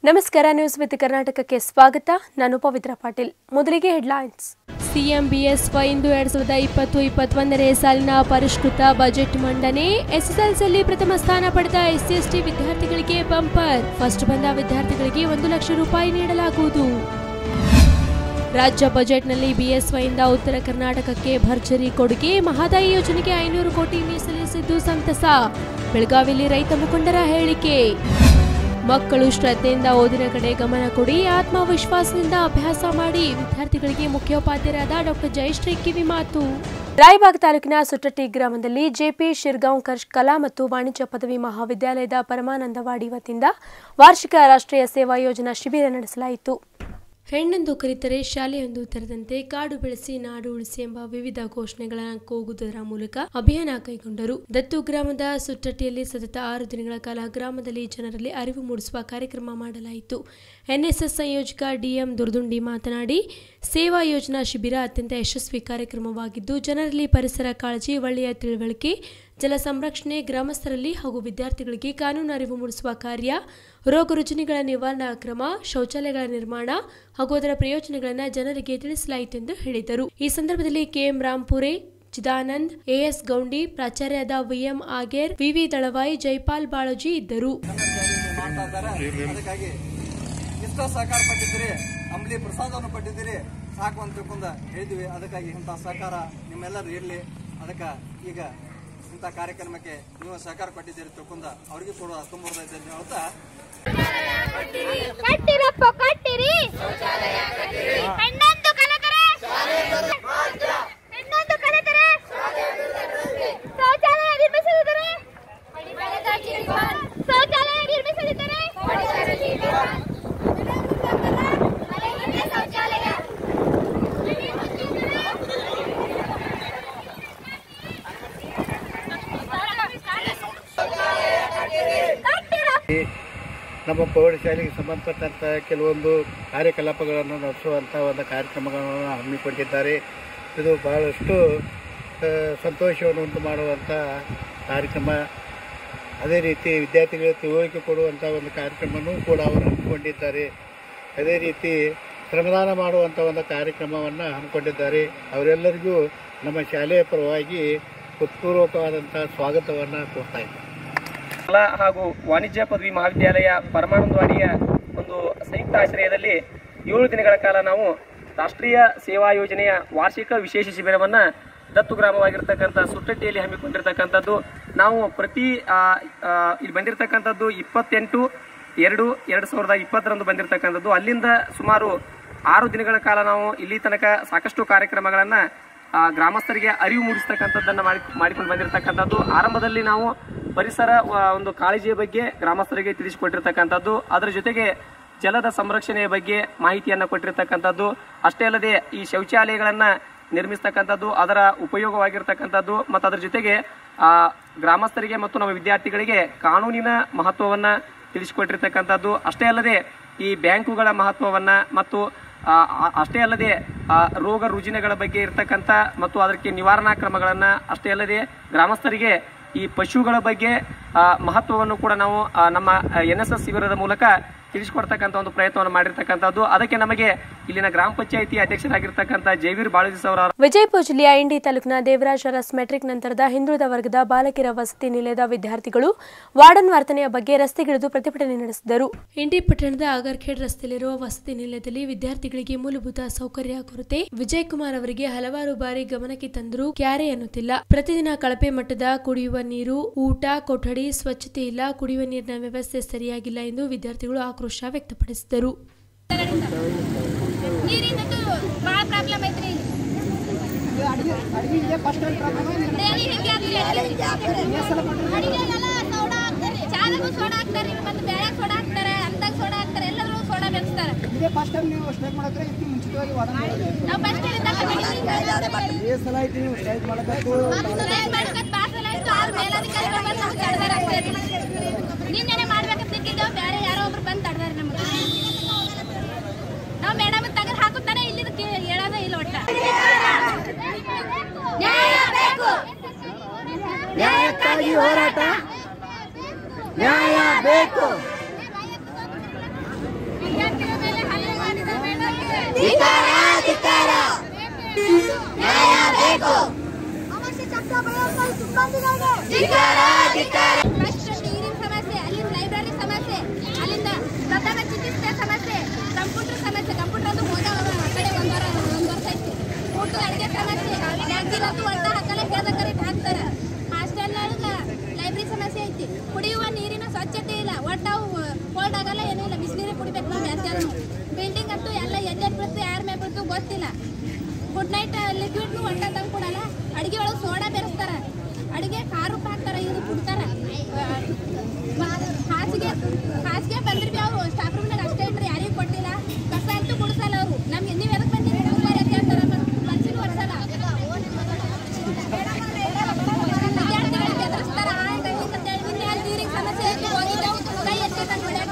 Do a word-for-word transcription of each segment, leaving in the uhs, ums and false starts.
ನಮಸ್ಕಾರ news with ಕರ್ನಾಟಕಕ್ಕೆ ಸ್ವಾಗತ. ನಾನು ಪವಿತ್ರ ಪಾಟೀಲ್. ಮೊದಲಿಗೆ ಹೆಡ್ಲೈನ್ಸ್. ಸಿಎಂ ಬಿಎಸ್ವೈ ಇಂದು ಎರಡ್ ಸಾವಿರದ ಇಪ್ಪತ್ತು ಇಪ್ಪತ್ತೊಂದನೇ ಸಾಲಿನ ಪರಿಷ್ಕೃತ ಬಜೆಟ್ ಮಂಡನೆ. ಎಸ್ಎಸ್ಎಲ್ಸಿಯಲ್ಲಿ ಪ್ರಥಮ ಸ್ಥಾನ ಪಡೆದ ಎಸ್ಸಿ ಎಸ್ಟಿ ವಿದ್ಯಾರ್ಥಿಗಳಿಗೆ ಬಂಪರ್. ಫಸ್ಟ್ ಬಂದ ವಿದ್ಯಾರ್ಥಿಗಳಿಗೆ ಒಂದು ಲಕ್ಷ ರೂಪಾಯಿ ನೀಡಲಾಗುವುದು. ರಾಜ್ಯ ಬಜೆಟ್ನಲ್ಲಿ ಬಿಎಸ್ವೈಯಿಂದ ಉತ್ತರ ಕರ್ನಾಟಕಕ್ಕೆ ಭರ್ಜರಿ ಕೊಡುಗೆ. ಮಹದಾಯಿ ಯೋಜನೆಗೆ ಐನೂರು ಕೋಟಿ ಮೀಸಲಿರಿಸಿದ್ದು ಸಂತಸ. ಬೆಳಗಾವಿಯಲ್ಲಿ ರೈತ ಮುಖಂಡರ ಹೇಳಿಕೆ. ಮಕ್ಕಳು ಶ್ರದ್ಧೆಯಿಂದ ಓದಿನ ಕಡೆ ಗಮನ ಕೊಡಿ, ಆತ್ಮವಿಶ್ವಾಸದಿಂದ ಅಭ್ಯಾಸ ಮಾಡಿ. ವಿದ್ಯಾರ್ಥಿಗಳಿಗೆ ಮುಖ್ಯೋಪಾಧ್ಯಾಯರಾದ ಡಾಕ್ಟರ್ ಜಯಶ್ರೀ ಕಿವಿ ಮಾತು. ರಾಯಬಾಗ್ ತಾಲೂಕಿನ ಸುಟ್ಟಟ್ಟಿ ಗ್ರಾಮದಲ್ಲಿ ಜೆಪಿ ಶಿರ್ಗಾಂವ್ಕರ್ ಕಲಾ ಮತ್ತು ವಾಣಿಜ್ಯ ಪದವಿ ಮಹಾವಿದ್ಯಾಲಯದ ಪರಮಾನಂದವಾಡಿ ವತಿಯಿಂದ ವಾರ್ಷಿಕ ರಾಷ್ಟ್ರೀಯ ಸೇವಾ ಯೋಜನಾ ಶಿಬಿರ ನಡೆಸಲಾಯಿತು. ಹೆಣ್ಣೆಂದು ಕರೆತರೆ ಶಾಲೆಯೊಂದು ತೆರೆದಂತೆ, ಕಾಡು ಬೆಳೆಸಿ ನಾಡು ಉಳಿಸಿ ಎಂಬ ವಿವಿಧ ಘೋಷಣೆಗಳನ್ನು ಕೂಗುವುದರ ಮೂಲಕ ಅಭಿಯಾನ ಕೈಗೊಂಡರು. ದತ್ತು ಗ್ರಾಮದ ಸುಟ್ಟಟ್ಟಿಯಲ್ಲಿ ಸತತ ಆರು ದಿನಗಳ ಕಾಲ ಗ್ರಾಮದಲ್ಲಿ ಜನರಲ್ಲಿ ಅರಿವು ಮೂಡಿಸುವ ಕಾರ್ಯಕ್ರಮ ಮಾಡಲಾಯಿತು. ಎನ್ಎಸ್ಎಸ್ ಸಂಯೋಜಕ ಡಿಎಂ ದುರ್ದುಂಡಿ ಮಾತನಾಡಿ, ಸೇವಾ ಯೋಜನಾ ಶಿಬಿರ ಅತ್ಯಂತ ಯಶಸ್ವಿ ಕಾರ್ಯಕ್ರಮವಾಗಿದ್ದು ಜನರಲ್ಲಿ ಪರಿಸರ ಕಾಳಜಿ, ಒಳ್ಳೆಯ ತಿಳುವಳಿಕೆ, ಜಲ ಸಂರಕ್ಷಣೆ, ಗ್ರಾಮಸ್ಥರಲ್ಲಿ ಹಾಗೂ ವಿದ್ಯಾರ್ಥಿಗಳಿಗೆ ಕಾನೂನು ಅರಿವು ಮೂಡಿಸುವ ಕಾರ್ಯ, ರೋಗ ರುಜಿನಗಳ ನಿವಾರಣಾ ಕ್ರಮ, ಶೌಚಾಲಯಗಳ ನಿರ್ಮಾಣ ಹಾಗೂ ಅದರ ಪ್ರಯೋಜನಗಳನ್ನು ಜನರಿಗೆ ತಿಳಿಸಲಾಯಿತು ಎಂದು ಹೇಳಿದರು. ಈ ಸಂದರ್ಭದಲ್ಲಿ ಕೆಎಂ ರಾಂಪುರೆ, ಚಿದಾನಂದ್, ಎಎಸ್ ಗೌಂಡಿ, ಪ್ರಾಚಾರ್ಯರಾದ ವಿಎಂ ಆಗೇರ್, ವಿವಿ ದಳವಾಯಿ, ಜೈಪಾಲ್ ಬಾಳೋಜಿ ಇದ್ದರು. ಸಹಕಾರ ಪಟ್ಟಿದ್ದೀರಿ, ಅಂಬಲಿ ಪ್ರಸಾದವನ್ನು ಪಟ್ಟಿದ್ದೀರಿ, ಸಾಕು ಅಂತ ತಿಳ್ಕೊಂಡ ಹೇಳಿದ್ವಿ. ಅದಕ್ಕಾಗಿ ಇಂಥ ಸಹಕಾರ ನಿಮ್ಮೆಲ್ಲರೂ ಇರಲಿ. ಅದಕ್ಕೆ ಈಗ ಇಂಥ ಕಾರ್ಯಕ್ರಮಕ್ಕೆ ನೀವು ಸಹಕಾರ ಕೊಟ್ಟಿದ್ದೀರಿ ತಿಳ್ಕೊಂಡ ಅವ್ರಿಗೆ ಕೂಡ ತುಂಬ ಹೃದಯ ಹೇಳ್ತಾ ನಮ್ಮ ಪ್ರೌಢಶಾಲೆಗೆ ಸಂಬಂಧಪಟ್ಟಂಥ ಕೆಲವೊಂದು ಕಾರ್ಯಕಲಾಪಗಳನ್ನು ನಡೆಸುವಂಥ ಒಂದು ಕಾರ್ಯಕ್ರಮಗಳನ್ನು ಹಮ್ಮಿಕೊಂಡಿದ್ದಾರೆ. ಇದು ಬಹಳಷ್ಟು ಸಂತೋಷವನ್ನು ಉಂಟು ಮಾಡುವಂಥ ಕಾರ್ಯಕ್ರಮ. ಅದೇ ರೀತಿ ವಿದ್ಯಾರ್ಥಿಗಳಿಗೆ ತಿಳುವಳಿಕೆ ಕೊಡುವಂಥ ಒಂದು ಕಾರ್ಯಕ್ರಮವೂ ಕೂಡ ಅವರು ಹಮ್ಮಿಕೊಂಡಿದ್ದಾರೆ. ಅದೇ ರೀತಿ ಶ್ರಮದಾನ ಮಾಡುವಂಥ ಒಂದು ಕಾರ್ಯಕ್ರಮವನ್ನು ಹಮ್ಮಿಕೊಂಡಿದ್ದಾರೆ. ಅವರೆಲ್ಲರಿಗೂ ನಮ್ಮ ಶಾಲೆಯ ಪರವಾಗಿ ಹೃತ್ಪೂರ್ವಕವಾದಂಥ ಸ್ವಾಗತವನ್ನು ಕೋರ್ತಾ ಇದ್ದಾರೆ. ಕಲಾ ಹಾಗೂ ವಾಣಿಜ್ಯ ಪದವಿ ಮಹಾವಿದ್ಯಾಲಯ ಪರಮಾನಂದವಾಡಿಯ ಒಂದು ಸಂಯುಕ್ತ ಆಶ್ರಯದಲ್ಲಿ ಏಳು ದಿನಗಳ ಕಾಲ ನಾವು ರಾಷ್ಟ್ರೀಯ ಸೇವಾ ಯೋಜನೆಯ ವಾರ್ಷಿಕ ವಿಶೇಷ ಶಿಬಿರವನ್ನು ದತ್ತು ಗ್ರಾಮವಾಗಿರ್ತಕ್ಕಂಥ ಸುಟ್ಟಟ್ಟಿಯಲ್ಲಿ ಹಮ್ಮಿಕೊಂಡಿರ್ತಕ್ಕಂಥದ್ದು. ನಾವು ಪ್ರತಿ ಇಲ್ಲಿ ಬಂದಿರತಕ್ಕಂಥದ್ದು ಇಪ್ಪತ್ತೆಂಟು ಎರಡು ಎರಡು ಸಾವಿರದ ಇಪ್ಪತ್ತರಂದು ಬಂದಿರತಕ್ಕಂಥದ್ದು. ಅಲ್ಲಿಂದ ಸುಮಾರು ಆರು ದಿನಗಳ ಕಾಲ ನಾವು ಇಲ್ಲಿ ತನಕ ಸಾಕಷ್ಟು ಕಾರ್ಯಕ್ರಮಗಳನ್ನು ಗ್ರಾಮಸ್ಥರಿಗೆ ಅರಿವು ಮೂಡಿಸ್ತಕ್ಕಂಥದ್ದನ್ನು ಮಾಡಿ ಮಾಡಿಕೊಂಡು ಬಂದಿರತಕ್ಕಂಥದ್ದು. ಆರಂಭದಲ್ಲಿ ನಾವು ಪರಿಸರ ಒಂದು ಕಾಳಜಿಯ ಬಗ್ಗೆ ಗ್ರಾಮಸ್ಥರಿಗೆ ತಿಳಿಸಿಕೊಟ್ಟಿರ್ತಕ್ಕಂಥದ್ದು, ಅದರ ಜೊತೆಗೆ ಜಲದ ಸಂರಕ್ಷಣೆಯ ಬಗ್ಗೆ ಮಾಹಿತಿಯನ್ನು ಕೊಟ್ಟಿರ್ತಕ್ಕಂಥದ್ದು. ಅಷ್ಟೇ ಅಲ್ಲದೆ ಈ ಶೌಚಾಲಯಗಳನ್ನು ನಿರ್ಮಿಸ್ತಕ್ಕಂಥದ್ದು, ಅದರ ಉಪಯೋಗವಾಗಿರ್ತಕ್ಕಂಥದ್ದು ಮತ್ತು ಅದರ ಜೊತೆಗೆ ಗ್ರಾಮಸ್ಥರಿಗೆ ಮತ್ತು ನಮ್ಮ ವಿದ್ಯಾರ್ಥಿಗಳಿಗೆ ಕಾನೂನಿನ ಮಹತ್ವವನ್ನು ತಿಳಿಸಿಕೊಟ್ಟಿರ್ತಕ್ಕಂಥದ್ದು. ಅಷ್ಟೇ ಅಲ್ಲದೆ ಈ ಬ್ಯಾಂಕುಗಳ ಮಹತ್ವವನ್ನು ಮತ್ತು ಅಷ್ಟೇ ಅಲ್ಲದೆ ರೋಗ ರುಜಿನಗಳ ಬಗ್ಗೆ ಇರ್ತಕ್ಕಂಥ ಮತ್ತು ಅದಕ್ಕೆ ನಿವಾರಣಾ ಕ್ರಮಗಳನ್ನು, ಅಷ್ಟೇ ಅಲ್ಲದೆ ಗ್ರಾಮಸ್ಥರಿಗೆ ಈ ಪಶುಗಳ ಬಗ್ಗೆ ಮಹತ್ವವನ್ನು ಕೂಡ ನಾವು ನಮ್ಮ ಎನ್ ಎಸ್ ಎಸ್ ಶಿಬಿರದ ಮೂಲಕ ತಿಳಿಸಿಕೊಡ್ತಕ್ಕಂಥ ಒಂದು ಪ್ರಯತ್ನವನ್ನು ಮಾಡಿರ್ತಕ್ಕಂಥದ್ದು. ಅದಕ್ಕೆ ನಮಗೆ ಇಲ್ಲಿನ ಗ್ರಾಮ ಪಂಚಾಯಿತಿ ಅಧ್ಯಕ್ಷರಾಗಿರ್ತಕ್ಕಂಥ ಜೈವೀರ್ ಬಾಳೋಜಿ ಅವರ ವಿಜಯಪುರ ಜಿಲ್ಲೆಯ ಇಂಡಿ ತಾಲೂಕಿನ ದೇವರಾಜ್ ಅರಸ್ ಮೆಟ್ರಿಕ್ ನಂತರದ ಹಿಂದುಳಿದ ವರ್ಗದ ಬಾಲಕಿಯರ ವಸತಿ ನಿಲಯದ ವಿದ್ಯಾರ್ಥಿಗಳು ವಾರ್ಡನ್ ವರ್ತನೆಯ ಬಗ್ಗೆ ರಸ್ತೆಗಿಳಿದು ಪ್ರತಿಭಟನೆ ನಡೆಸಿದರು. ಇಂಡಿ ಪಟ್ಟಣದ ಆಗರ್ಖೇಡ್ ರಸ್ತೆಯಲ್ಲಿರುವ ವಸತಿ ನಿಲಯದಲ್ಲಿ ವಿದ್ಯಾರ್ಥಿಗಳಿಗೆ ಮೂಲಭೂತ ಸೌಕರ್ಯ ಕೊರತೆ ವಿಜಯಕುಮಾರ್ ಅವರಿಗೆ ಹಲವಾರು ಬಾರಿ ಗಮನಕ್ಕೆ ತಂದರೂ ಕ್ಯಾರೆ ಅನ್ನುತ್ತಿಲ್ಲ. ಪ್ರತಿದಿನ ಕಳಪೆ ಮಟ್ಟದ ಕುಡಿಯುವ ನೀರು, ಊಟ, ಕೊಠಡಿ ಸ್ವಚ್ಛತೆ ಇಲ್ಲ, ಕುಡಿಯುವ ನೀರಿನ ವ್ಯವಸ್ಥೆ ಸರಿಯಾಗಿಲ್ಲ ಎಂದು ವಿದ್ಯಾರ್ಥಿಗಳು ಆಕ್ರೋಶ ವ್ಯಕ್ತಪಡಿಸಿದರು. ನಾವು ಮೇಡಮ್ ತಗದು ಹಾಕುತ್ತಾನೆ ಇಲ್ಲಿ ಹೇಳೋದೇ ಇಲ್ಲ. ಒಟ್ಟ ನ್ಯಾಯಕ್ಕಾಗಿ ಹೋರಾಟ, ನ್ಯಾಯ ಬೇಕು. ನೀರಿನ ಸಮಸ್ಯೆ, ಅಲ್ಲಿಂದ ಲೈಬ್ರರಿ ಸಮಸ್ಯೆ, ಅಲ್ಲಿಂದ ಪ್ರಥಮ ಚಿಕಿತ್ಸೆ ಸಮಸ್ಯೆ, ಕಂಪ್ಯೂಟರ್ ಸಮಸ್ಯೆ. ಕಂಪ್ಯೂಟರ್ ಅದು ಹೋದಾಗ ಆ ಕಡೆ ಒಂದು ವಾರ ಒಂದು ವರ್ಷ ಐತಿ. ಊಟದ ಅಡುಗೆ ಸಮಸ್ಯೆ, ಬ್ಯಾಂಕಿನಂತೂ ಒಟ್ಟ ಹಾಕಲ್ಲ ಕೇಳ್ದಕ್ಕರಿಗೆ ಹಾಕ್ತಾರೆ. ಹಾಸ್ಟೆಲ್ ಲೈಬ್ರರಿ ಸಮಸ್ಯೆ ಐತಿ. ಕುಡಿಯುವ ನೀರಿನ ಸ್ವಚ್ಛತೆ ಇಲ್ಲ, ಒಟ್ಟು ಅವು ಕೋಲ್ಡ್ ಆಗಲ್ಲ, ಏನೂ ಇಲ್ಲ. ಬಿಸಿನೀರು ಕುಡಿಬೇಕು ನಾವು ಯಾರು. ಬಿಲ್ಡಿಂಗ್ ಅಂತೂ ಎಲ್ಲ ಎದ್ದೆ ಬಿಡ್ತು, ಯಾರ ಮೇಲೆ ಬಿಡ್ತು ಗೊತ್ತಿಲ್ಲ. ಗುಡ್ ನೈಟ್ ಲಿಕ್ವಿಡ್ನು ಒಟ್ಟ ತಂದು ಕೊಡಲ್ಲ. ಅಡುಗೆ ಒಳಗೆ ಸೋಡಾ ಬೆರೆಸ್ತಾರೆ, ಅಡುಗೆ ಖಾರ ಹಾಕ್ತಾರೆ, ಇದು ಕುಡ್ತಾರೆ. ಹಾಸಿಗೆ ಹಾಸಿಗೆ ಬಂದ್ರೆ ಭೀ ಅವರು ಸ್ಟಾಫ್ ರೂಮ್ನಾಗ ಅಷ್ಟೇ ಇಟ್ರಿ, ಯಾರಿಗೂ ಕೊಟ್ಟಿಲ್ಲ. ಕಸ ಅಂತೂ ಕುಡಿಸಲ್ಲ ಅವರು. ನಮ್ಗೆ ನೀವು ಎದಕ್ಕೆ ಬಂದಿರಿ ಅಂತ ಹೇಳ್ತಾರೆ, ಮನ್ಸಿನ ವರ್ಷಲ್ಲ. ವಿದ್ಯಾರ್ಥಿಗಳಿಗೆ ಎದುರಿಸ್ತಾರೆ. ಆ ಟೈಮಿಂಗ್ ಅಂತ ಹೇಳಿ ಇನ್ನೇ ಅಲ್ಲಿ ನೀರಿಗೆ ಸಮಸ್ಯೆ ಐತಿ, ಹೋಗಿದ್ದೆವು ಕೈ ಎತ್ತಿದಂಗೆ ಹೊಡ್ಯಾಕ.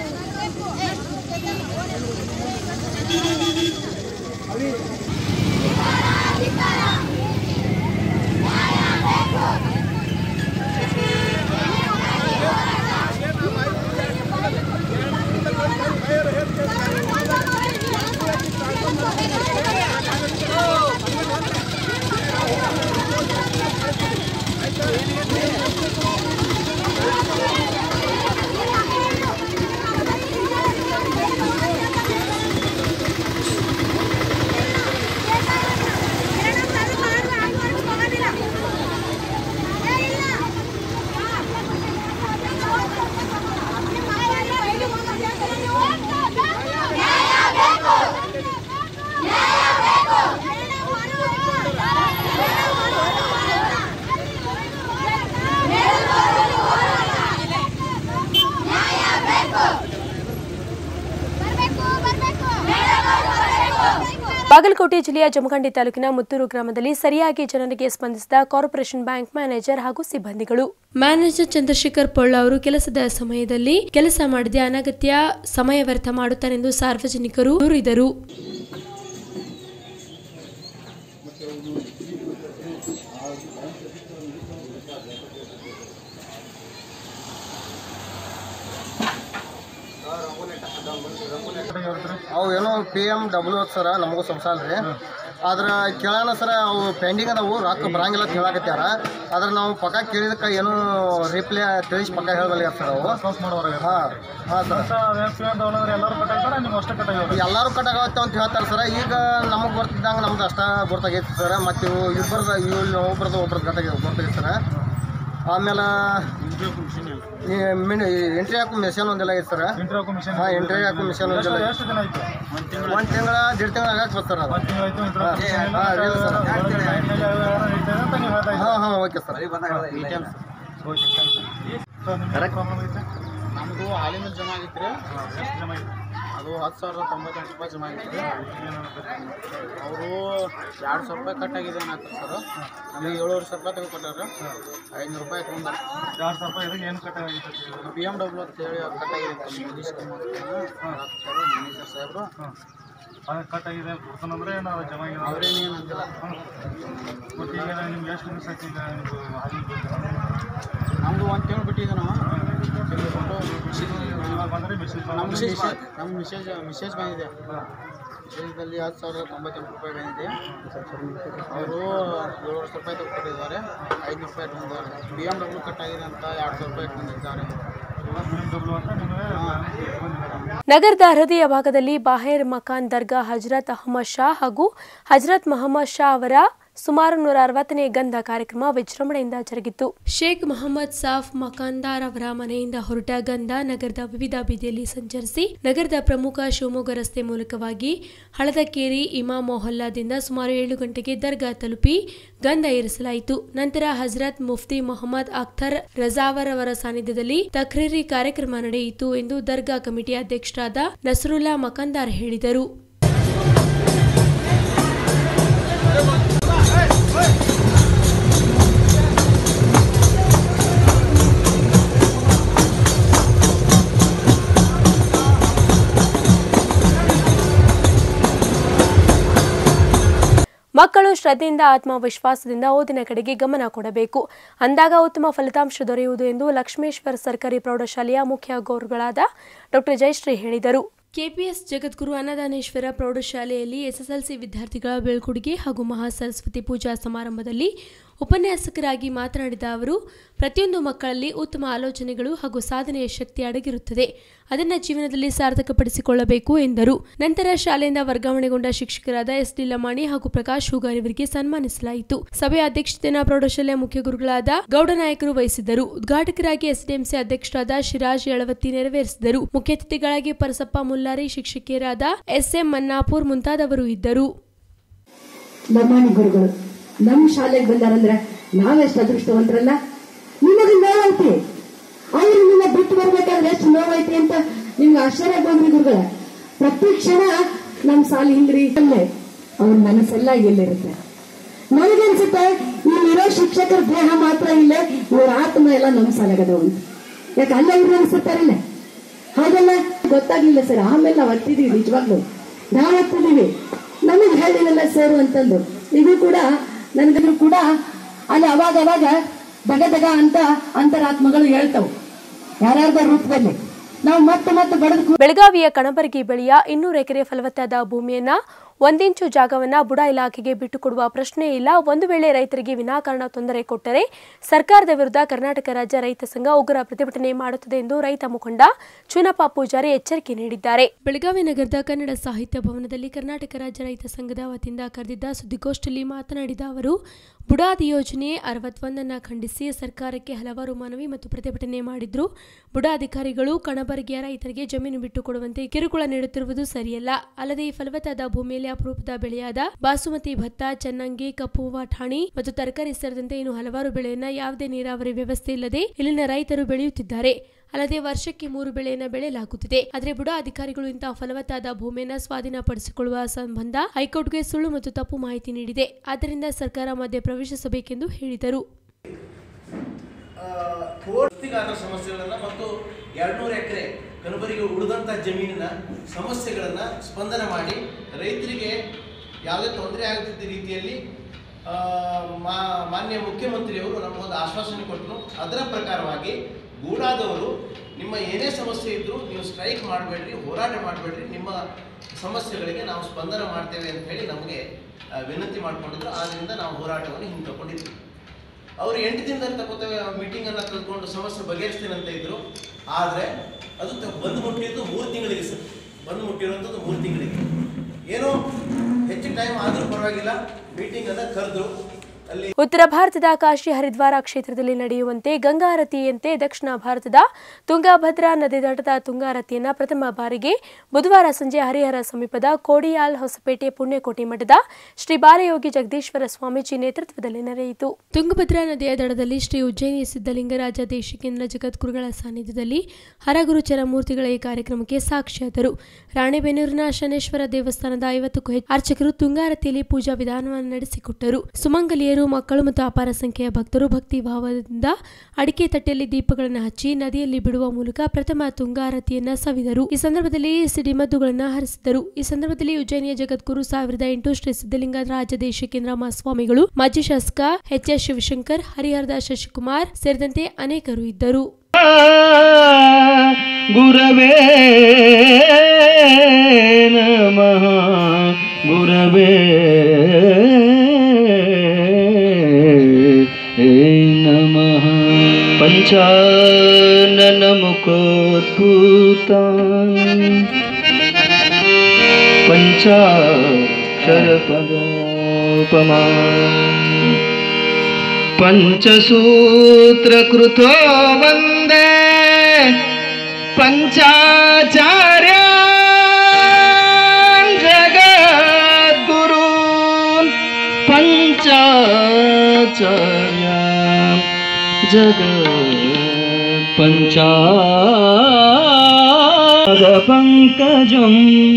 ಬಾಗಲಕೋಟೆ ಜಿಲ್ಲೆಯ ಜಮಖಂಡಿ ತಾಲೂಕಿನ ಮುತ್ತೂರು ಗ್ರಾಮದಲ್ಲಿ ಸರಿಯಾಗಿ ಜನರಿಗೆ ಸ್ಪಂದಿಸಿದ ಕಾರ್ಪೊರೇಷನ್ ಬ್ಯಾಂಕ್ ಮ್ಯಾನೇಜರ್ ಹಾಗೂ ಸಿಬ್ಬಂದಿಗಳು. ಮ್ಯಾನೇಜರ್ ಚಂದ್ರಶೇಖರ್ ಪೊಳ್ಳ ಅವರು ಕೆಲಸದ ಸಮಯದಲ್ಲಿ ಕೆಲಸ ಮಾಡದೆ ಅನಗತ್ಯ ಸಮಯ ವ್ಯರ್ಥ ಮಾಡುತ್ತಾರೆಂದು ಸಾರ್ವಜನಿಕರು ದೂರಿದರು. ಅವು ಏನೋ ಪಿ ಎಮ್ ಡಬ್ಲ್ಯೂ ಸರ ನಮಗೂ ಸಂಸಾಲ ರೀ. ಆದ್ರೆ ಕೇಳೋಣ ಸರ ಅವು ಪೆಂಡಿಂಗ್ ಅದಾವು, ರೊಕ್ಕ ಬರಂಗಿಲ್ಲ ಅಂತ ಹೇಳಕತ್ಯಾರ. ಆದ್ರೆ ನಾವು ಪಕ್ಕ ಕೇಳಿದಕ್ಕೆ ಏನೋ ರಿಪ್ಲೈ ತಿಳಿಸಿ ಪಕ್ಕ ಹೇಳಬಲ್ಲ ಸರ್ ಅವು. ಹಾಂ ಹಾಂ ಸರ್, ಎಲ್ಲರೂ ಕಟ್ಟಾಗತ್ತೆ ಅಂತ ಹೇಳ್ತಾರೆ ಸರ. ಈಗ ನಮಗೆ ಬರ್ತಿದ್ದಂಗೆ ನಮ್ದು ಅಷ್ಟ ಗೊತ್ತಾಗೈತಿ ಸರ. ಮತ್ತು ಇವು ಇಬ್ಬರದ್ದು ಇವು ಒಬ್ರದ್ದು ಒಬ್ರದ್ದು ಗಟ್ಟಾಗಿ ಗೊತ್ತಾಗೈತಿ ಸರ. ಆಮೇಲೆ ಎಂಟ್ರಿ ಹಾಕೋ ಮಿಷನ್ ಒಂದೆಲ್ಲ ಐತೆ ಸರ್. ಹಾಂ, ಎಂಟ್ರಿ ಹಾಕೋ ಮಿಷನ್ ಒಂದೆಲ್ಲ ಒಂದು ತಿಂಗಳ ದೇಡ್ ತಿಂಗಳ ಆಗಕ್ಕೆ ಬರ್ತಾರೆ ಅದು. ಹಾಂ ಇಲ್ಲ ಸರ್. ಹಾಂ ಹಾಂ ಓಕೆ ಸರ್. ನಮ್ಮದು ಹಾಲಿನ ಜಮಾ ಆಗಿತ್ತು ರೀ. ಅದು ಹತ್ತು ಸಾವಿರದ ತೊಂಬತ್ತೆಂಟು ರೂಪಾಯಿ ಜಮಾ ಆಗಿತ್ತು ರೀ. ಅವರು ಎರಡು ಸಾವಿರ ರೂಪಾಯಿ ಕಟ್ಟಾಗಿದೆ ಅನ್ನತ್ತಾರೆ ಸರ್. ನಮಗೆ ಏಳುವರೆ ಸಾವಿರ ರೂಪಾಯಿ ತೆಗೆದು ಕೊಟ್ಟಾರೆ. ಐನೂರು ರೂಪಾಯಿ ತೊಗೊಂಡ್ರೆ ಎರಡು ಸಾವಿರ ರೂಪಾಯಿ ಏನು ಕಟ್ಟಾಗಿತ್ತು? ಪಿ ಎಮ್ ಡಬ್ಲ್ಯೂ ಅಂತ ಹೇಳಿ ಅದು ಕಟ್ಟಾಗಿದೆ. ಮ್ಯಾನೇಜರ್ ಸಾಹೇಬರು ಕಟ್ಟಾಗಿದೆ ಕೊಡ್ತಾನಂದ್ರೆ ನಾವು ಜಮಾ ಆಗಿದೆ ಅವ್ರೇನೇನು ಅಂತಿಲ್ಲ. ಮತ್ತು ಈಗ ನಿಮ್ಗೆ ಎಷ್ಟು ದಿವಸ ಆಯ್ತು ಈಗ ನಮ್ಮದು ಒಂದು ತಿಂಗಳು ಬಿಟ್ಟಿದೆ. ನಾವು ನಮ್ಮ ಮೆಸೇಜ್ ನಮ್ಮ ಮೆಸೇಜ್ ಮೆಸೇಜ್ ಬಂದಿದೆ. ಮೆಸೇಜ್ದಲ್ಲಿ ಹತ್ತು ಸಾವಿರದ ತೊಂಬತ್ತೆಂಟು ರೂಪಾಯಿ ಬಂದಿದೆ. ಅವರು ಏಳುವರೆ ಸಾವಿರ ರೂಪಾಯಿ ತೆಗೆದುಕೊಟ್ಟಿದ್ದಾರೆ. ಐನೂರು ರೂಪಾಯಿ ಇಟ್ಕೊಂಡಿದ್ದಾರೆ. ಬಿ ಎಮ್ ಡಬ್ಲ್ಯೂ ಕಟ್ಟಾಗಿದೆ ಅಂತ ಎರಡು ಸಾವಿರ ರೂಪಾಯಿ ಇಟ್ಕೊಂಡಿದ್ದಾರೆ. ನಗರದ ಹೃದಯ ಭಾಗದಲ್ಲಿ ಬಾಹೇರ್ ಮಕಾನ್ ದರ್ಗಾ ಹಜರತ್ ಅಹಮದ್ ಶಾ ಹಾಗೂ ಹಜರತ್ ಮೊಹಮ್ಮದ್ ಶಾ ಅವರ ಸುಮಾರು ನೂರ ಅರವತ್ತನೇ ಗಂಧ ಕಾರ್ಯಕ್ರಮ ವಿಜೃಂಭಣೆಯಿಂದ ಜರುಗಿತು. ಶೇಖ್ ಮೊಹಮ್ಮದ್ ಸಾಫ್ ಮಕಾನ್ದಾರ್ ಅವರ ಮನೆಯಿಂದ ಹೊರಟ ಗಂಧ ನಗರದ ವಿವಿಧ ಬೀದಿಯಲ್ಲಿ ಸಂಚರಿಸಿ ನಗರದ ಪ್ರಮುಖ ಶಿವಮೊಗ್ಗ ರಸ್ತೆ ಮೂಲಕವಾಗಿ ಹಳದಕೇರಿ ಇಮಾಮ್ ಮೊಹಲ್ಲಾದಿಂದ ಸುಮಾರು ಏಳು ಗಂಟೆಗೆ ದರ್ಗಾ ತಲುಪಿ ಗಂಧ ಏರಿಸಲಾಯಿತು. ನಂತರ ಹಜರತ್ ಮುಫ್ತಿ ಮೊಹಮ್ಮದ್ ಅಖ್ತರ್ ರಜಾವರ್ ಅವರ ಸಾನ್ನಿಧ್ಯದಲ್ಲಿ ತಕ್ರೀರಿ ಕಾರ್ಯಕ್ರಮ ನಡೆಯಿತು ಎಂದು ದರ್ಗಾ ಕಮಿಟಿ ಅಧ್ಯಕ್ಷರಾದ ನಸರುಲ್ಲಾ ಮಕಾನ್ದಾರ್ ಹೇಳಿದರು. ಮಕ್ಕಳು ಶ್ರದ್ಧೆಯಿಂದ ಆತ್ಮವಿಶ್ವಾಸದಿಂದ ಓದಿನ ಕಡೆಗೆ ಗಮನ ಕೊಡಬೇಕು, ಅಂದಾಗ ಉತ್ತಮ ಫಲಿತಾಂಶ ದೊರೆಯುವುದು ಎಂದು ಲಕ್ಷ್ಮೇಶ್ವರ ಸರ್ಕಾರಿ ಪ್ರೌಢಶಾಲೆಯ ಮುಖ್ಯ ಗೌರವಗಳಾದ ಡಾಕ್ಟರ್ ಜಯಶ್ರೀ ಹೇಳಿದರು. ಕೆಪಿಎಸ್ ಜಗದ್ಗುರು ಅನ್ನದಾನೇಶ್ವರ ಪ್ರೌಢಶಾಲೆಯಲ್ಲಿ ಎಸ್ಎಸ್ಎಲ್ಸಿ ವಿದ್ಯಾರ್ಥಿಗಳ ಬೀಳ್ಕೊಡುಗೆ ಹಾಗೂ ಮಹಾ ಸರಸ್ವತಿ ಪೂಜಾ ಸಮಾರಂಭದಲ್ಲಿ ಉಪನ್ಯಾಸಕರಾಗಿ ಮಾತನಾಡಿದ ಅವರು, ಪ್ರತಿಯೊಂದು ಮಕ್ಕಳಲ್ಲಿ ಉತ್ತಮ ಆಲೋಚನೆಗಳು ಹಾಗೂ ಸಾಧನೆಯ ಶಕ್ತಿ ಅಡಗಿರುತ್ತದೆ. ಅದನ್ನು ಜೀವನದಲ್ಲಿ ಸಾರ್ಥಕಪಡಿಸಿಕೊಳ್ಳಬೇಕು ಎಂದರು. ನಂತರ ಶಾಲೆಯಿಂದ ವರ್ಗಾವಣೆಗೊಂಡ ಶಿಕ್ಷಕರಾದ ಎಸ್ ಡಿ ಲಮಾಣಿ ಹಾಗೂ ಪ್ರಕಾಶ್ ಹೂಗಾರ್ ಇವರಿಗೆ ಸನ್ಮಾನಿಸಲಾಯಿತು. ಸಭೆಯ ಅಧ್ಯಕ್ಷತೆಯನ್ನು ಪ್ರೌಢಶಾಲೆಯ ಮುಖ್ಯ ಗುರುಗಳಾದ ಗೌಡನಾಯಕರು ವಹಿಸಿದ್ದರು. ಉದ್ಘಾಟಕರಾಗಿ ಎಸ್ಡಿಎಂಸಿ ಅಧ್ಯಕ್ಷರಾದ ಶಿರಾಜ್ ಯಳವತ್ತಿ ನೆರವೇರಿಸಿದರು. ಮುಖ್ಯ ಅತಿಥಿಗಳಾಗಿ ಪರಸಪ್ಪ ಮುಲ್ಲಾರಿ, ಶಿಕ್ಷಕಿಯರಾದ ಎಸ್ ಎಂ ಮನ್ನಾಪುರ್ ಮುಂತಾದವರು ಇದ್ದರು. ಲಮಾಣಿ ಗುರುಗಳು ನಮ್ಮ ಶಾಲೆಗೆ ಬಂದಾರಂದ್ರೆ ನಾವೆಷ್ಟು ಅದೃಷ್ಟವಂತರಲ್ಲ. ನಿಮಗೆ ನೋವೈತಿ, ಅವ್ರು ನಿನ್ನ ಬಿಟ್ಟು ಬರ್ಬೇಕಾದ್ರೆ ಎಷ್ಟು ನೋವೈತಿ ಅಂತ ನಿಮ್ಗೆ ಆಶ್ಚರ್ಯ ಬಂದ್ರಿ ಗುರುಗಳ. ಪ್ರತಿ ಕ್ಷಣ ನಮ್ಮ ಸಾಲಿ ಹಿಂಗ್ರಿ ಅಲ್ಲೇ ಅವ್ರ ಮನಸ್ಸೆಲ್ಲ ಇಲ್ಲಿರುತ್ತೆ. ನನಗನ್ಸುತ್ತೆ ಇಲ್ಲಿರೋ ಶಿಕ್ಷಕರ ದೇಹ ಮಾತ್ರ ಇಲ್ಲೇ, ಇವ್ರ ಆತ್ಮ ಎಲ್ಲ ನಮ್ಮ ಸಾಲಾಗದವ ಅಂತ. ಯಾಕೆ ಅಲ್ಲ ಇವ್ರು ಅನ್ಸುತ್ತಾರಿಲ್ಲ, ಹಾಗೆಲ್ಲ ಗೊತ್ತಾಗ್ಲಿಲ್ಲ ಸರ್. ಆಮೇಲೆ ನಾವು ಹತ್ತಿದೀವಿ, ನಿಜವಾಗ್ಲು ನಾವು ಹತ್ತಿದೀವಿ, ನಮಗೆ ಹೇಳಿಲ್ಲ ಸರ್ ಅಂತಂದು. ಇದು ಕೂಡ ನನ್ಗಂದ್ರೂ ಕೂಡ ಅಲ್ಲಿ ಅವಾಗ ಅವಾಗ ದಗ ದಗ ಅಂತ ಅಂತರಾತ್ಮಗಳು ಹೇಳ್ತಾವು ಯಾರ್ಯಾರ್ದ ರೂಪದಲ್ಲಿ. ನಾವು ಮತ್ತೆ ಮತ್ತೆ ಬಡದು. ಬೆಳಗಾವಿಯ ಕಣಬರಗಿ ಬಳಿಯ ಇನ್ನೂರು ಎಕರೆ ಫಲವತ್ತಾದ ಭೂಮಿಯನ್ನ ಒಂದಿಂಚು ಜಾಗವನ್ನ ಬುಡಾ ಇಲಾಖೆಗೆ ಬಿಟ್ಟುಕೊಡುವ ಪ್ರಶ್ನೆ ಇಲ್ಲ. ಒಂದು ವೇಳೆ ರೈತರಿಗೆ ವಿನಾಕಾರಣ ತೊಂದರೆ ಕೊಟ್ಟರೆ ಸರ್ಕಾರದ ವಿರುದ್ಧ ಕರ್ನಾಟಕ ರಾಜ್ಯ ರೈತ ಸಂಘ ಉಗ್ರ ಪ್ರತಿಭಟನೆ ಮಾಡುತ್ತದೆ ಎಂದು ರೈತ ಮುಖಂಡ ಚುನಪ್ಪ ಪೂಜಾರಿ ಎಚ್ಚರಿಕೆ ನೀಡಿದ್ದಾರೆ. ಬೆಳಗಾವಿ ನಗರದ ಕನ್ನಡ ಸಾಹಿತ್ಯ ಭವನದಲ್ಲಿ ಕರ್ನಾಟಕ ರಾಜ್ಯ ರೈತ ಸಂಘದ ವತಿಯಿಂದ ಕರೆದಿದ್ದ ಸುದ್ದಿಗೋಷ್ಠಿಯಲ್ಲಿ ಮಾತನಾಡಿದ ಅವರು, ಬುಡಾದಿ ಯೋಜನೆ ಅರವತ್ತೊಂದನ್ನು ಖಂಡಿಸಿ ಸರ್ಕಾರಕ್ಕೆ ಹಲವಾರು ಮನವಿ ಮತ್ತು ಪ್ರತಿಭಟನೆ ಮಾಡಿದ್ರು. ಬುಡಾ ಅಧಿಕಾರಿಗಳು ಕಣಬರಗಿಯ ರೈತರಿಗೆ ಜಮೀನು ಬಿಟ್ಟುಕೊಡುವಂತೆ ಕಿರುಕುಳ ನೀಡುತ್ತಿರುವುದು ಸರಿಯಲ್ಲ. ಅಲ್ಲದೆ ಈ ಫಲವತ್ತಾದ ಭೂಮಿಯಲ್ಲಿ ಅಪರೂಪದ ಬೆಳೆಯಾದ ಬಾಸುಮತಿ ಭತ್ತ, ಚನ್ನಂಗಿ, ಕಪ್ಪು ಠಾಣಿ ಮತ್ತು ತರಕಾರಿ ಸೇರಿದಂತೆ ಇನ್ನು ಹಲವಾರು ಬೆಳೆಯನ್ನ ಯಾವುದೇ ನೀರಾವರಿ ವ್ಯವಸ್ಥೆ ಇಲ್ಲದೆ ಇಲ್ಲಿನ ರೈತರು ಬೆಳೆಯುತ್ತಿದ್ದಾರೆ. ಅಲ್ಲದೆ ವರ್ಷಕ್ಕೆ ಮೂರು ಬೆಳೆಯನ್ನ ಬೆಳೆಯಲಾಗುತ್ತಿದೆ. ಆದರೆ ಬುಡಾ ಅಧಿಕಾರಿಗಳು ಇಂತಹ ಫಲವತ್ತಾದ ಭೂಮಿಯನ್ನು ಸ್ವಾಧೀನಪಡಿಸಿಕೊಳ್ಳುವ ಸಂಬಂಧ ಹೈಕೋರ್ಟ್ಗೆ ಸುಳ್ಳು ಮತ್ತು ತಪ್ಪು ಮಾಹಿತಿ ನೀಡಿದೆ. ಆದ್ದರಿಂದ ಸರ್ಕಾರ ಮಧ್ಯೆ ಪ್ರವೇಶಿಸಬೇಕೆಂದು ಹೇಳಿದರು. ಸಮಸ್ಯೆಗಳನ್ನ ಮತ್ತು ಎರಡ್ನೂರು ಎಕರೆ ಕಣಬರಗಿ ಉಳಿದಂತ ಜಮೀನಿನ ಸಮಸ್ಯೆಗಳನ್ನ ಸ್ಪಂದನೆ ಮಾಡಿ ರೈತರಿಗೆ ಯಾವುದೇ ತೊಂದರೆ ಆಗದ ರೀತಿಯಲ್ಲಿ ಮಾನ್ಯ ಮುಖ್ಯಮಂತ್ರಿಯವರು ನಮಗೊಂದು ಆಶ್ವಾಸನೆ ಕೊಟ್ಟರು. ಅದರ ಪ್ರಕಾರವಾಗಿ ಗೂಡಾದವರು ನಿಮ್ಮ ಏನೇ ಸಮಸ್ಯೆ ಇದ್ದರೂ ನೀವು ಸ್ಟ್ರೈಕ್ ಮಾಡಬೇಡ್ರಿ, ಹೋರಾಟ ಮಾಡಬೇಡ್ರಿ, ನಿಮ್ಮ ಸಮಸ್ಯೆಗಳಿಗೆ ನಾವು ಸ್ಪಂದನೆ ಮಾಡ್ತೇವೆ ಅಂತ ಹೇಳಿ ನಮಗೆ ವಿನಂತಿ ಮಾಡಿಕೊಂಡಿದ್ರು. ಆದ್ದರಿಂದ ನಾವು ಹೋರಾಟವನ್ನು ಹಿಂದೆ ತಗೊಂಡಿದ್ವಿ. ಅವರು ಎಂಟು ದಿನದಲ್ಲಿ ತಗೋತೇವೆ ಮೀಟಿಂಗನ್ನು ಕಲ್ತ್ಕೊಂಡು ಸಮಸ್ಯೆ ಬಗೆಹರಿಸ್ತೀನಿ ಅಂತ ಇದ್ರು. ಆದರೆ ಅದು ಬಂದು ಮುಟ್ಟಿದ್ದು ಮೂರು ತಿಂಗಳಿಗೆ ಸರ್, ಬಂದು ಮುಟ್ಟಿರುವಂಥದ್ದು ಮೂರು ತಿಂಗಳಿಗೆ. ಏನೋ ಹೆಚ್ಚು ಟೈಮ್ ಆದರೂ ಪರವಾಗಿಲ್ಲ, ಮೀಟಿಂಗನ್ನು ಕರೆದ್ರು. ಉತ್ತರ ಭಾರತದ ಕಾಶಿ ಹರಿದ್ವಾರ ಕ್ಷೇತ್ರದಲ್ಲಿ ನಡೆಯುವಂತೆ ಗಂಗಾರತಿಯಂತೆ ದಕ್ಷಿಣ ಭಾರತದ ತುಂಗಾಭದ್ರಾ ನದಿ ದಡದ ತುಂಗಾರತಿಯನ್ನು ಪ್ರಥಮ ಬಾರಿಗೆ ಬುಧವಾರ ಸಂಜೆ ಹರಿಹರ ಸಮೀಪದ ಕೋಡಿಯಾಲ್ ಹೊಸಪೇಟೆ ಪುಣ್ಯಕೋಟಿ ಮಠದ ಶ್ರೀ ಬಾಲಯೋಗಿ ಜಗದೀಶ್ವರ ಸ್ವಾಮೀಜಿ ನೇತೃತ್ವದಲ್ಲಿ ನಡೆಯಿತು. ತುಂಗಭದ್ರಾ ನದಿಯ ದಡದಲ್ಲಿ ಶ್ರೀ ಉಜ್ಜಯಿನಿ ಸಿದ್ದಲಿಂಗರಾಜ ದೇಶಿಕೇಂದ್ರ ಜಗದ್ಗುರುಗಳ ಸಾನ್ನಿಧ್ಯದಲ್ಲಿ ಹರಗುರು ಚರಮೂರ್ತಿಗಳ ಈ ಕಾರ್ಯಕ್ರಮಕ್ಕೆ ಸಾಕ್ಷಿಯಾದರು. ರಾಣೆಬೆನ್ನೂರಿನ ಶನೇಶ್ವರ ದೇವಸ್ಥಾನದ ಐವತ್ತಕ್ಕೂ ಹೆಚ್ಚು ಅರ್ಚಕರು ತುಂಗಾರತಿಯಲ್ಲಿ ಪೂಜಾ ವಿಧಾನವನ್ನು ನಡೆಸಿಕೊಟ್ಟರು. ಸುಮಂಗಲಿಯರು, ಮಕ್ಕಳು ಮತ್ತು ಅಪಾರ ಸಂಖ್ಯೆಯ ಭಕ್ತರು ಭಕ್ತಿ ಭಾವದಿಂದ ಅಡಿಕೆ ತಟ್ಟೆಯಲ್ಲಿ ದೀಪಗಳನ್ನು ಹಚ್ಚಿ ನದಿಯಲ್ಲಿ ಬಿಡುವ ಮೂಲಕ ಪ್ರಥಮ ತುಂಗಾರತಿಯನ್ನ ಸವಿದರು. ಈ ಸಂದರ್ಭದಲ್ಲಿ ಸಿಡಿಮದ್ದುಗಳನ್ನು ಹರಿಸಿದರು. ಈ ಸಂದರ್ಭದಲ್ಲಿ ಉಜ್ಜಯಿನಿಯ ಜಗದ್ಗುರು ಸಾವಿರದ ಎಂಟು ಶ್ರೀ ಸಿದ್ದಲಿಂಗರಾಜ ದೇಶಿಕೇಂದ್ರ ಮಹಾಸ್ವಾಮಿಗಳು, ಮಾಜಿ ಶಾಸಕ ಎಚ್ ಎಸ್ ಶಿವಶಂಕರ್, ಹರಿಹರದ ಶಶಿಕುಮಾರ್ ಸೇರಿದಂತೆ ಅನೇಕರು ಇದ್ದರು. ಗುರವೇ ನಮಃ ಗುರವೇ ನಮಃ. ಪಂಚಾನನ ಮುಖೋದ್ಭೂತಾನ್ ಪಂಚಾಕ್ಷರ ಪದೋಪಮಾನ್ ಪಂಚಸೂತ್ರ ಕೃತೋ ವಂದೇ ಪಂಚಾಚಾರ್ಯ ಜಗದ್ಗುರು ಪಂಚಾಚಾರ್ಯ ಜಗತ್ ಪಂಚಾದ ಪಂಕಜಂ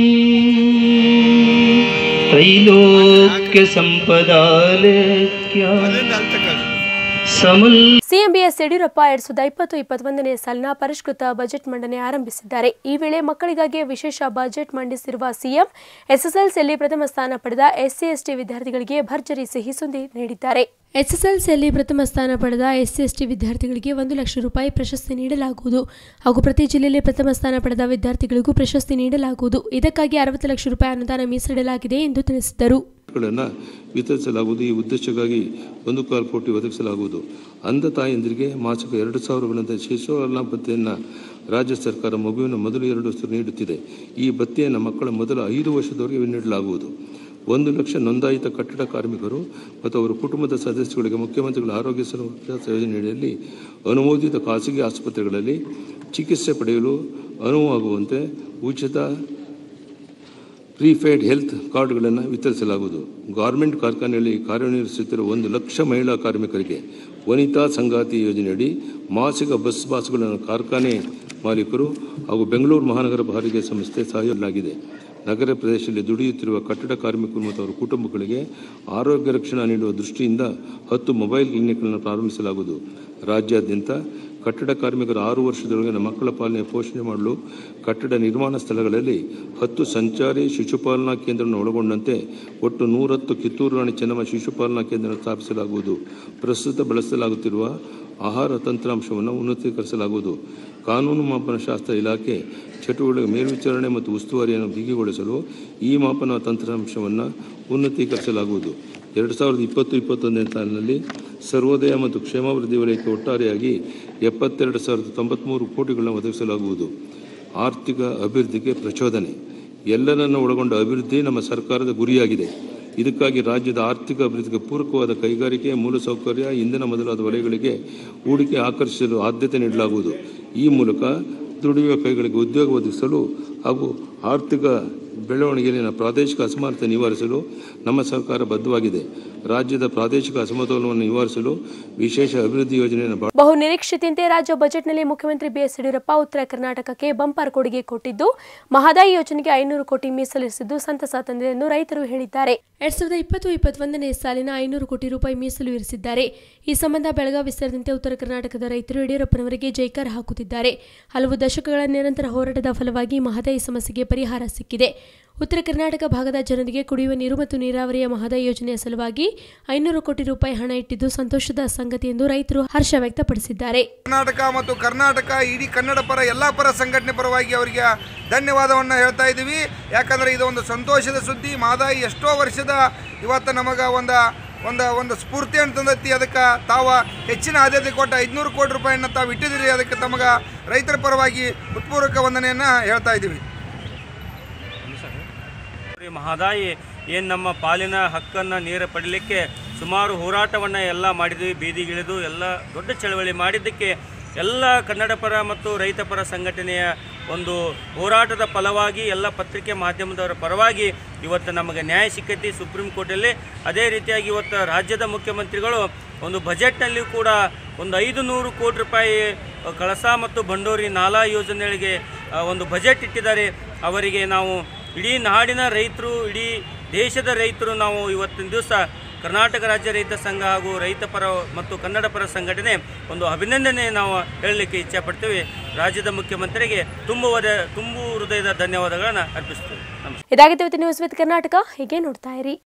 ತ್ರೈಲೋಕ್ಯ ಸಂಪದಾಲೇಖ್ಯ ಸಿಎಂ ಬಿಎಸ್ ಯಡಿಯೂರಪ್ಪ ಎರಡ್ ಸಾವಿರದ ಇಪ್ಪತ್ತು ಇಪ್ಪತ್ತೊಂದನೇ ಸಾಲಿನ ಪರಿಷ್ಕೃತ ಬಜೆಟ್ ಮಂಡನೆ ಆರಂಭಿಸಿದ್ದಾರೆ. ಈ ವೇಳೆ ಮಕ್ಕಳಿಗಾಗಿ ವಿಶೇಷ ಬಜೆಟ್ ಮಂಡಿಸಿರುವ ಸಿಎಂ ಎಸ್ಎಸ್ಎಲ್ಸಿಯಲ್ಲಿ ಪ್ರಥಮ ಸ್ಥಾನ ಪಡೆದ ಎಸ್ಸಿ ಎಸ್ಟಿ ವಿದ್ಯಾರ್ಥಿಗಳಿಗೆ ಭರ್ಜರಿ ಸಿಹಿ ಸುದ್ದಿ ನೀಡಿದ್ದಾರೆ. ಎಸ್ಎಸ್ಎಲ್ಸಿಯಲ್ಲಿ ಪ್ರಥಮ ಸ್ಥಾನ ಪಡೆದ ಎಸ್ಸಿ ಎಸ್ಟಿ ವಿದ್ಯಾರ್ಥಿಗಳಿಗೆ ಒಂದು ಲಕ್ಷ ರೂಪಾಯಿ ಪ್ರಶಸ್ತಿ ನೀಡಲಾಗುವುದು ಹಾಗೂ ಪ್ರತಿ ಜಿಲ್ಲೆಯಲ್ಲಿ ಪ್ರಥಮ ಸ್ಥಾನ ಪಡೆದ ವಿದ್ಯಾರ್ಥಿಗಳಿಗೂ ಪ್ರಶಸ್ತಿ ನೀಡಲಾಗುವುದು. ಇದಕ್ಕಾಗಿ ಅರವತ್ತು ಲಕ್ಷ ರೂಪಾಯಿ ಅನುದಾನ ಮೀಸಲಿಡಲಾಗಿದೆ ಎಂದು ತಿಳಿಸಿದರು. ಗಳನ್ನು ವಿತರಿಸಲಾಗುವುದು. ಈ ಉದ್ದೇಶಕ್ಕಾಗಿ ಒಂದು ಕಾಲು ಕೋಟಿ ಒದಗಿಸಲಾಗುವುದು. ಅಂಧ ತಾಯಂದಿರಿಗೆ ಮಾಸಿಕ ಎರಡು ಸಾವಿರಗಳಂತೆ ಶಿಶುಪಾಲನಾ ಭತ್ಯೆಯನ್ನು ರಾಜ್ಯ ಸರ್ಕಾರ ಮಗುವಿನ ಮೊದಲು ಎರಡು ವರ್ಷ ನೀಡುತ್ತಿದೆ. ಈ ಭತ್ಯೆಯನ್ನು ಮಕ್ಕಳ ಮೊದಲ ಐದು ವರ್ಷದವರೆಗೆ ನೀಡಲಾಗುವುದು. ಒಂದು ಲಕ್ಷ ನೋಂದಾಯಿತ ಕಟ್ಟಡ ಕಾರ್ಮಿಕರು ಮತ್ತು ಅವರ ಕುಟುಂಬದ ಸದಸ್ಯರಿಗೆ ಮುಖ್ಯಮಂತ್ರಿಗಳ ಆರೋಗ್ಯ ಸುರಕ್ಷಾ ಯೋಜನೆಯಲ್ಲಿ ಅನುಮೋದಿತ ಖಾಸಗಿ ಆಸ್ಪತ್ರೆಗಳಲ್ಲಿ ಚಿಕಿತ್ಸೆ ಪಡೆಯಲು ಅನುವಾಗುವಂತೆ ಉಚಿತ ಪ್ರೀಪೇಯ್ಡ್ ಹೆಲ್ತ್ ಕಾರ್ಡ್ಗಳನ್ನು ವಿತರಿಸಲಾಗುವುದು. ಗಾರ್ಮೆಂಟ್ ಕಾರ್ಖಾನೆಯಲ್ಲಿ ಕಾರ್ಯನಿರ್ವಹಿಸುತ್ತಿರುವ ಒಂದು ಲಕ್ಷ ಮಹಿಳಾ ಕಾರ್ಮಿಕರಿಗೆ ವನಿತಾ ಸಂಗಾತಿ ಯೋಜನೆಯಡಿ ಮಾಸಿಕ ಬಸ್ ಪಾಸ್ಗಳನ್ನು ಕಾರ್ಖಾನೆ ಮಾಲೀಕರು ಹಾಗೂ ಬೆಂಗಳೂರು ಮಹಾನಗರ ಸಾರಿಗೆ ಸಂಸ್ಥೆ ಸಹಯೋಗಲಾಗಿದೆ. ನಗರ ಪ್ರದೇಶದಲ್ಲಿ ದುಡಿಯುತ್ತಿರುವ ಕಟ್ಟಡ ಕಾರ್ಮಿಕರು ಮತ್ತು ಅವರ ಕುಟುಂಬಗಳಿಗೆ ಆರೋಗ್ಯ ರಕ್ಷಣೆ ನೀಡುವ ದೃಷ್ಟಿಯಿಂದ ಹತ್ತು ಮೊಬೈಲ್ ಕ್ಲಿನಿಕ್ಗಳನ್ನು ಪ್ರಾರಂಭಿಸಲಾಗುವುದು. ರಾಜ್ಯಾದ್ಯಂತ ಕಟ್ಟಡ ಕಾರ್ಮಿಕರ ಆರು ವರ್ಷದೊಳಗಿನ ಮಕ್ಕಳ ಪಾಲನೆ ಪೋಷಣೆ ಮಾಡಲು ಕಟ್ಟಡ ನಿರ್ಮಾಣ ಸ್ಥಳಗಳಲ್ಲಿ ಹತ್ತು ಸಂಚಾರಿ ಶಿಶುಪಾಲನಾ ಕೇಂದ್ರವನ್ನು ಒಳಗೊಂಡಂತೆ ಒಟ್ಟು ನೂರತ್ತು ಕಿತ್ತೂರು ರಾಣಿ ಚೆನ್ನಮ್ಮ ಶಿಶುಪಾಲನಾ ಕೇಂದ್ರ ಸ್ಥಾಪಿಸಲಾಗುವುದು. ಪ್ರಸ್ತುತ ಬಳಸಲಾಗುತ್ತಿರುವ ಆಹಾರ ತಂತ್ರಾಂಶವನ್ನು ಉನ್ನತೀಕರಿಸಲಾಗುವುದು. ಕಾನೂನು ಮಾಪನ ಶಾಸ್ತ್ರ ಇಲಾಖೆ ಚಟುವಟಿಕೆ ಮೇಲ್ವಿಚಾರಣೆ ಮತ್ತು ಉಸ್ತುವಾರಿಯನ್ನು ಬಿಗಿಗೊಳಿಸಲು ಈ ಮಾಪನ ತಂತ್ರಾಂಶವನ್ನು ಉನ್ನತೀಕರಿಸಲಾಗುವುದು. ಎರಡು ಸಾವಿರದ ಇಪ್ಪತ್ತು ಇಪ್ಪತ್ತೊಂದನೇ ಸಾಲಿನಲ್ಲಿ ಸರ್ವೋದಯ ಮತ್ತು ಕ್ಷೇಮಾಭಿವೃದ್ಧಿ ವಲಯಕ್ಕೆ ಒಟ್ಟಾರೆಯಾಗಿ ಎಪ್ಪತ್ತೆರಡು ಸಾವಿರದ ತೊಂಬತ್ತ್ಮೂರು ಕೋಟಿಗಳನ್ನು ಒದಗಿಸಲಾಗುವುದು. ಆರ್ಥಿಕ ಅಭಿವೃದ್ಧಿಗೆ ಪ್ರಚೋದನೆ. ಎಲ್ಲರನ್ನು ಒಳಗೊಂಡ ಅಭಿವೃದ್ಧಿ ನಮ್ಮ ಸರ್ಕಾರದ ಗುರಿಯಾಗಿದೆ. ಇದಕ್ಕಾಗಿ ರಾಜ್ಯದ ಆರ್ಥಿಕ ಅಭಿವೃದ್ಧಿಗೆ ಪೂರಕವಾದ ಕೈಗಾರಿಕೆ, ಮೂಲಸೌಕರ್ಯ, ಇಂಧನ ಮೊದಲಾದ ವಲಯಗಳಿಗೆ ಹೂಡಿಕೆ ಆಕರ್ಷಿಸಲು ಆದ್ಯತೆ ನೀಡಲಾಗುವುದು. ಈ ಮೂಲಕ ದುಡಿಯುವ ಕೈಗಳಿಗೆ ಉದ್ಯೋಗ ಒದಗಿಸಲು ಹಾಗೂ ಆರ್ಥಿಕ ಬೆಳವಣಿಗೆಯಲ್ಲಿನ ಪ್ರಾದೇಶಿಕ ಅಸಮಾನತೆ ನಿವಾರಿಸಲು ನಮ್ಮ ಸರ್ಕಾರ ಬದ್ಧವಾಗಿದೆ. ರಾಜ್ಯದ ಪ್ರಾದೇಶಿಕ ಅಸಮತೋಲನವನ್ನು ನಿವಾರಿಸಲು ವಿಶೇಷ ಅಭಿವೃದ್ಧಿ ಯೋಜನೆಯನ್ನು ಬಹು ನಿರೀಕ್ಷಿತಂತೆ ರಾಜ್ಯ ಬಜೆಟ್ನಲ್ಲಿ ಮುಖ್ಯಮಂತ್ರಿ ಬಿಎಸ್ ಯಡಿಯೂರಪ್ಪ ಉತ್ತರ ಕರ್ನಾಟಕಕ್ಕೆ ಬಂಪರ್ ಕೊಡುಗೆ ಕೊಟ್ಟಿದ್ದು, ಮಹದಾಯಿ ಯೋಜನೆಗೆ ಐನೂರು ಕೋಟಿ ಮೀಸಲಿರಿಸಿದ್ದು ಸಂತಸ ತಂದಿದೆ ಎಂದು ರೈತರು ಹೇಳಿದ್ದಾರೆ. ಎರಡ್ ಸಾವಿರದ ಇಪ್ಪತ್ತು ಇಪ್ಪತ್ತೊಂದನೇ ಸಾಲಿನ ಐನೂರು ಕೋಟಿ ರೂಪಾಯಿ ಮೀಸಲು ಇರಿಸಿದ್ದಾರೆ. ಈ ಸಂಬಂಧ ಬೆಳಗಾವಿ ಸೇರಿದಂತೆ ಉತ್ತರ ಕರ್ನಾಟಕದ ರೈತರು ಯಡಿಯೂರಪ್ಪನವರಿಗೆ ಜೈಕಾರ ಹಾಕುತ್ತಿದ್ದಾರೆ. ಹಲವು ದಶಕಗಳ ನಿರಂತರ ಹೋರಾಟದ ಫಲವಾಗಿ ಮಹದಾಯಿ ಸಮಸ್ಯೆಗೆ ಪರಿಹಾರ ಸಿಕ್ಕಿದೆ. ಉತ್ತರ ಕರ್ನಾಟಕ ಭಾಗದ ಜನರಿಗೆ ಕುಡಿಯುವ ನೀರು ಮತ್ತು ನೀರಾವರಿಯ ಮಹದಾಯಿ ಯೋಜನೆಯ ಸಲುವಾಗಿ ಐನೂರು ಕೋಟಿ ರೂಪಾಯಿ ಹಣ ಇಟ್ಟಿದ್ದು ಸಂತೋಷದ ಸಂಗತಿ ಎಂದು ರೈತರು ಹರ್ಷ ವ್ಯಕ್ತಪಡಿಸಿದ್ದಾರೆ. ಕರ್ನಾಟಕ ಮತ್ತು ಕರ್ನಾಟಕ ಇಡೀ ಕನ್ನಡ ಪರ ಎಲ್ಲ ಪರ ಸಂಘಟನೆ ಪರವಾಗಿ ಅವರಿಗೆ ಧನ್ಯವಾದವನ್ನು ಹೇಳ್ತಾ ಇದ್ದೀವಿ. ಯಾಕಂದರೆ ಇದು ಒಂದು ಸಂತೋಷದ ಸುದ್ದಿ. ಮಹದಾಯಿ ಎಷ್ಟೋ ವರ್ಷದ ಇವತ್ತು ನಮಗೆ ಒಂದು ಒಂದು ಒಂದು ಸ್ಫೂರ್ತಿ ಅಂತಂದೈತಿ. ಅದಕ್ಕೆ ತಾವು ಹೆಚ್ಚಿನ ಆದ್ಯತೆ ಕೊಟ್ಟು ಐದುನೂರು ಕೋಟಿ ರೂಪಾಯಿಯನ್ನು ತಾವು ಇಟ್ಟಿದ್ದೀರಿ. ಅದಕ್ಕೆ ತಮಗೆ ರೈತರ ಪರವಾಗಿ ಹೃತ್ಪೂರ್ವಕ ವಂದನೆಯನ್ನು ಹೇಳ್ತಾ ಇದ್ದೀವಿ. ಮಹದಾಯಿ ಏನು ನಮ್ಮ ಪಾಲಿನ ಹಕ್ಕನ್ನು ನೀರು ಪಡೀಲಿಕ್ಕೆ ಸುಮಾರು ಹೋರಾಟವನ್ನು ಎಲ್ಲ ಮಾಡಿದ್ವಿ. ಬೀದಿಗಿಳಿದು ಎಲ್ಲ ದೊಡ್ಡ ಚಳವಳಿ ಮಾಡಿದ್ದಕ್ಕೆ ಎಲ್ಲ ಕನ್ನಡ ಪರ ಮತ್ತು ರೈತ ಪರ ಸಂಘಟನೆಯ ಒಂದು ಹೋರಾಟದ ಫಲವಾಗಿ ಎಲ್ಲ ಪತ್ರಿಕೆ ಮಾಧ್ಯಮದವರ ಪರವಾಗಿ ಇವತ್ತು ನಮಗೆ ನ್ಯಾಯ ಸಿಕ್ಕೈತಿ ಸುಪ್ರೀಂ ಕೋರ್ಟಲ್ಲಿ. ಅದೇ ರೀತಿಯಾಗಿ ಇವತ್ತು ರಾಜ್ಯದ ಮುಖ್ಯಮಂತ್ರಿಗಳು ಒಂದು ಬಜೆಟ್ನಲ್ಲಿ ಕೂಡ ಒಂದು ಐದು ನೂರು ಕೋಟಿ ರೂಪಾಯಿ ಕಳಸಾ ಮತ್ತು ಬಂಡೂರಿ ನಾಲಾ ಯೋಜನೆಗಳಿಗೆ ಒಂದು ಬಜೆಟ್ ಇಟ್ಟಿದ್ದಾರೆ. ಅವರಿಗೆ ನಾವು ಇಡೀ ನಾಡಿನ ರೈತರು, ಇಡೀ ದೇಶದ ರೈತರು ನಾವು ಇವತ್ತಿನ ದಿವಸ ಕರ್ನಾಟಕ ರಾಜ್ಯ ರೈತ ಸಂಘ ಹಾಗೂ ರೈತ ಪರ ಮತ್ತು ಕನ್ನಡ ಪರ ಸಂಘಟನೆ ಒಂದು ಅಭಿನಂದನೆ ನಾವು ಹೇಳಲಿಕ್ಕೆ ಇಚ್ಛೆ ಪಡ್ತೇವೆ. ರಾಜ್ಯದ ಮುಖ್ಯಮಂತ್ರಿಗೆ ತುಂಬುವುದ ತುಂಬು ಹೃದಯದ ಧನ್ಯವಾದಗಳನ್ನು ಅರ್ಪಿಸ್ತೇವೆ. ಇದಾಗಿತ್ತು ನ್ಯೂಸ್ ವಿತ್ ಕರ್ನಾಟಕ. ಹೀಗೆ ನೋಡ್ತಾ ಇರಿ.